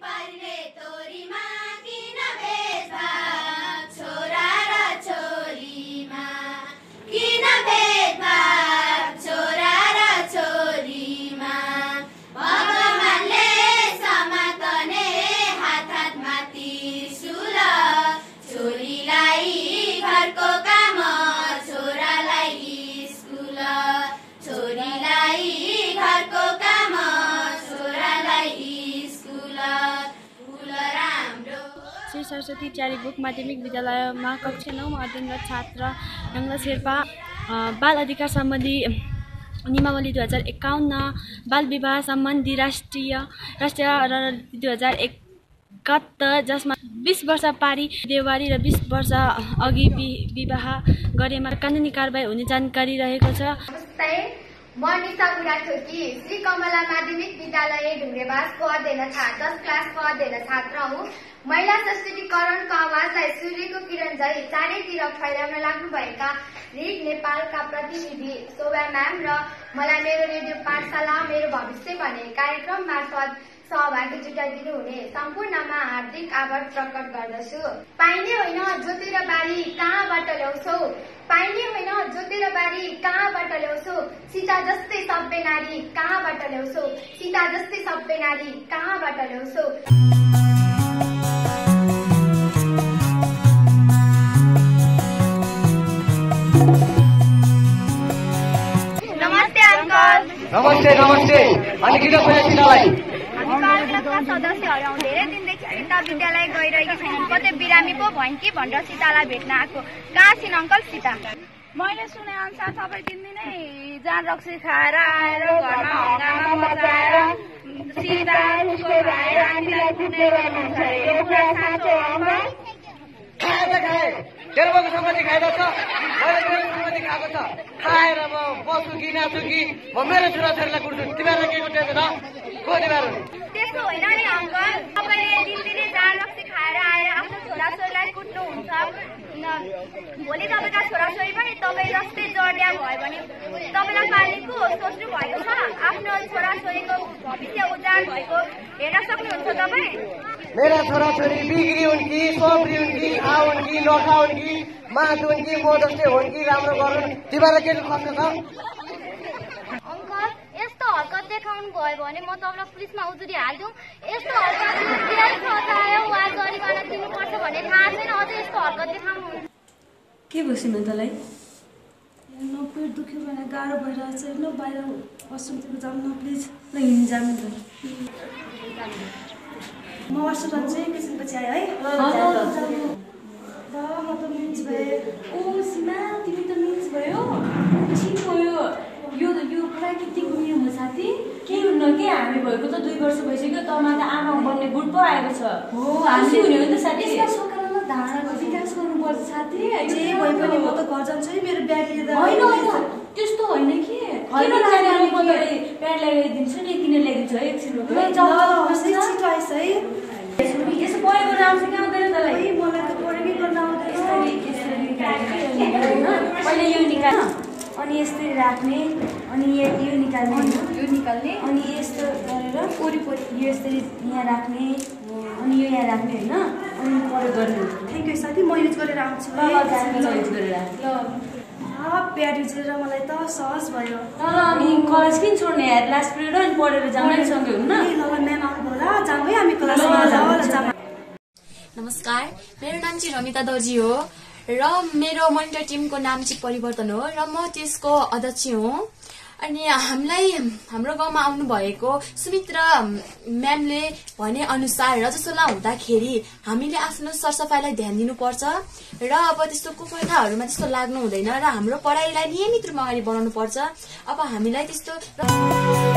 पर्ने तोरीमा किन भेदभाव छोरा र छोरीमा किन भेदभाव छोरा र छोरीमा भगवानले समातने हात हातमा त्रिशूल छोरीलाई घरको काम छोरालाई स्कुल छोरीलाई घरको काम छोरालाई स्कुल फुल राम्रो। श्री सरस्वती च्यारिबुक माध्यमिक विद्यालयमा कक्षा 9 मा अध्ययनरत छात्र नङ्ला शेर्पा बाल अधिकार सम्बन्धी नियमावली 2051 बाल विवाह सम्बन्धी राष्ट्रिय 2071 जसमा 20 वर्ष पारी देवारी र 20 वर्ष अघि विवाह गरेमा कानुनी कारबाही हुने जानकारी रहेको छ। म निशा बुढाथोकी श्री कमला माध्यमिक विद्यालय ढुङ्गेबासको अध्ययन 10 क्लासको अध्ययन छात्र हुँ। महिला सशक्तिकरणको आवाजलाई सूर्यको किरण झै चारैतिर फैलाउन लाग्नुभएका रिड नेपालका प्रतिनिधि शोभा म्याम र मलाई मेरो रेडियो पाठशाला मेरो भविष्य भन्ने कार्यक्रम मार्फत सहभागी जुटाइदिनु हुने सम्पूर्णमा हार्दिक आभार प्रकट गर्दछु। पाइने होइन जोतेर बारी कहाँबाट ल्याउँछौ, पाइने होइन जोतेर बारी कहाँबाट ल्याउँछौ, सीता जस्तै सभ्य नारी कहाँबाट ल्याउँछौ, सीता जस्तै सभ्य नारी कहाँबाट ल्याउँछौ। नमस्ते अङ्कल। नमस्ते नमस्ते। अनि किन खोज्यो सीतालाई? सदस्यहरू धेरै दिनदेखि सीता विद्यालय गइरहेकी छैन, कतै बिरामी पो भइन् कि भनेर सीतालाई भेट्न आएको। कहाँ छिन् अङ्कल सीता? मैले सुने अनुसार तपाईँ 3 दिनै जान रक्सी खाएर आएर घरमा हङ्गामा मचाएर सीता उसको भाइ हामीलाई कुट्ने गर्नुहुन्छ अरे, यो कुरा साँचो हो अङ्कल? खाए तेरो बाबु सम्पत्ति खाएको छ, मैले मेरो सम्पत्ति खाएको छ, खाएर म बस्छु कि नाच्छु कि म मेरो छोराछोरीलाई कुट्छु। तिमीहरूलाई के कुट्यो त को तिमीहरू? त्यस्तो होइन नि अङ्कल, तपाईँले दिनदिनै जान रक्सी खाएर आएर आफ्नो छोराछोरीलाई कुट्नुहुन्छ। भोलि तपाईँका छोराछोरी पनि तपाईँ जस्तै जड्या भयो भने तपाईँलाई पालेको सोच्नु भएको छ? आफ्नो छोराछोरीको भविष्य उज्यालो भएको हेर्न सक्नुहुन्छ तपाईँ? मेरा छोराछोरी बिग्री हुन् कि सोब्री हुन् कि आउन् कि नखाउन् कि माथुन् कि म जस्तै हुन् कि राम्रो गरून्, तिमीहरूलाई के खर्च छ? अङ्कल यस्तो हरकत देखाउनु भयो भने म तपाईँलाई पुलिसमा उजुरी हाल्छु। यस्तो हरकतले जेल सजाय वा जरिवाना तिर्नुपर्छ भन्ने थाहा छैन, अझै यस्तो हरकत देखाउनु। के बसिन तँलाई? न पेट दुख्यो भने गाह्रो भइरहेको छ, न बाहिर वासरुमतिर जाऊँ न प्लिज। ल हिँड्नु जानु त। म वासरुम चाहिँ एकैछिनपछि आएँ है। ल म त मिन्स भएँ। ओ सीमा तिमी त मिन्स भयो? ठिक भयो। यो प्राकृतिक नियम हो साथी। के हुन्न के हामी भएको त 2 वर्ष भइसक्यो, तँमा त आमा बन्ने बुढ पो आएको छ। हो हामी हुने हो नि त साथी। यसमा सकारात्मक धारणाको विकास गर्नुपर्छ साथी। जे भए पनि म त घर जान्छु है, मेरो ब्याग लिएर। होइन त्यस्तो होइन कि किन लाग्यो? म तँलाई प्याड लगाइदिन्छु नि, किन ल्याइदिन्छु है एकछिन रोक। छिटो आइस है। यसो पढेको गर्न आउँछ कि आउँदैन तँलाई? मलाई त पढेकै गर्न आउँदैन। पहिले यो निकाल अनि यस्तै राख्ने, अनि यो निकाल्ने, यो निकाल्ने, अनि यस्तो गरेर वरिपरि यो यसरी यहाँ राख्ने, अनि यो यहाँ राख्ने होइन, अनि प्रयोग गर्ने। थ्याङ्क यू साथी, म युज गरेर आउँछु। ल युज गरेर प्याड युज गरेर मलाई त सहज भयो। ल अनि कलेज किन छोड्ने यार? लास्ट पिरियड अनि पढेर जाने सँगै हुन्न। ल म्याम आउनु होला, जाउँ है हामी क्लासमा। नमस्कार, मेरो नाम चाहिँ रमिता दर्जी हो र मेरो मोनिटर टिमको नाम चाहिँ परिवर्तन हो र म त्यसको अध्यक्ष हुँ। अनि हाम्रो गाउँमा आउनु भएको सुमित्रा म्यामले भने अनुसार रजस्वला हुँदाखेरि हामीले आफ्नो सरसफाइलाई ध्यान दिनुपर्छ र अब त्यस्तो कुप्रथाहरूमा त्यस्तो लाग्नु हुँदैन र हाम्रो पढाइलाई नियमित रूपमा अगाडि बढाउनु पर्छ। अब हामीलाई त्यस्तो